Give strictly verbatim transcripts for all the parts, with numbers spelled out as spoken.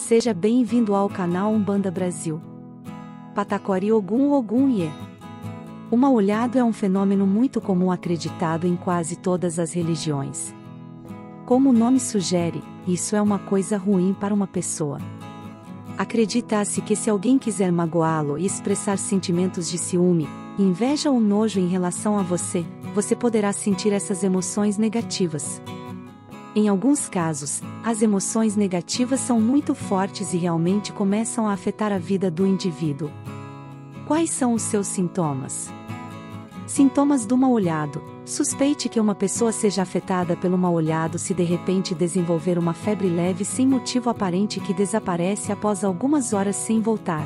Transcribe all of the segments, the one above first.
Seja bem-vindo ao canal Umbanda Brasil. Patacori Ogum Ogum Iê. O mal-olhado é um fenômeno muito comum acreditado em quase todas as religiões. Como o nome sugere, isso é uma coisa ruim para uma pessoa. Acredita-se que se alguém quiser magoá-lo e expressar sentimentos de ciúme, inveja ou nojo em relação a você, você poderá sentir essas emoções negativas. Em alguns casos, as emoções negativas são muito fortes e realmente começam a afetar a vida do indivíduo. Quais são os seus sintomas? Sintomas do mal-olhado. Suspeite que uma pessoa seja afetada pelo mal-olhado se de repente desenvolver uma febre leve sem motivo aparente que desaparece após algumas horas sem voltar.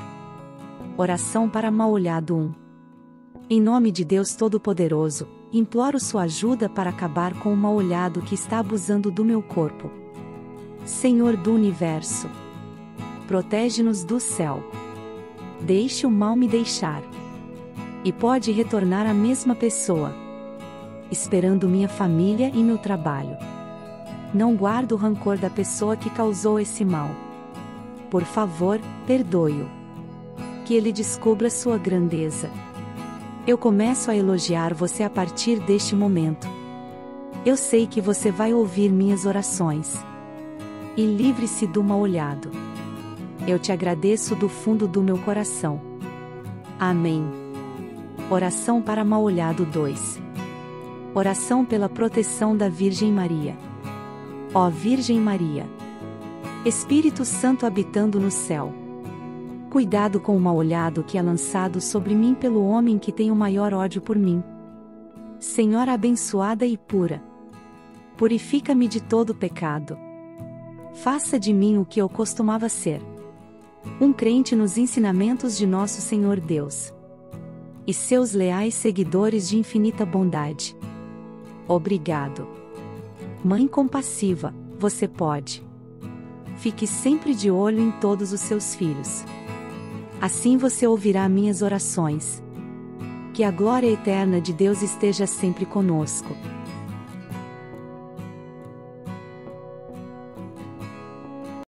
Oração para mal-olhado um. Em nome de Deus Todo-Poderoso, imploro sua ajuda para acabar com o mal-olhado que está abusando do meu corpo. Senhor do Universo, protege-nos do céu. Deixe o mal me deixar. E pode retornar a mesma pessoa, esperando minha família e meu trabalho. Não guardo o rancor da pessoa que causou esse mal. Por favor, perdoe-o. Que ele descubra sua grandeza. Eu começo a elogiar você a partir deste momento. Eu sei que você vai ouvir minhas orações. E livre-se do mal-olhado. Eu te agradeço do fundo do meu coração. Amém. Oração para mal-olhado dois. Oração pela proteção da Virgem Maria. Ó Virgem Maria, Espírito Santo habitando no céu, cuidado com o mal-olhado que é lançado sobre mim pelo homem que tem o maior ódio por mim. Senhora abençoada e pura, purifica-me de todo pecado. Faça de mim o que eu costumava ser, um crente nos ensinamentos de nosso Senhor Deus e seus leais seguidores de infinita bondade. Obrigado. Mãe compassiva, você pode. Fique sempre de olho em todos os seus filhos. Assim você ouvirá minhas orações. Que a glória eterna de Deus esteja sempre conosco.